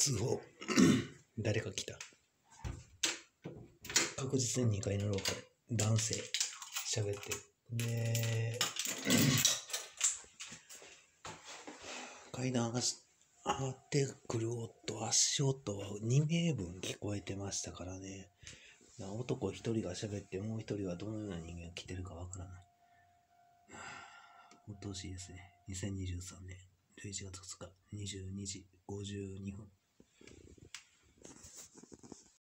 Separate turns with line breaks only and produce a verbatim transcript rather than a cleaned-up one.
通報。誰か来た。確実ににかいの廊下で男性喋ってる。で、階段上がってくる音、足音はにめいぶん聞こえてましたからね。男ひとりが喋って、もうひとりはどのような人間が来てるかわからない。うっとうしいですね。にせんにじゅうさんねんじゅういちがつふつかにじゅうにじごじゅうにふん。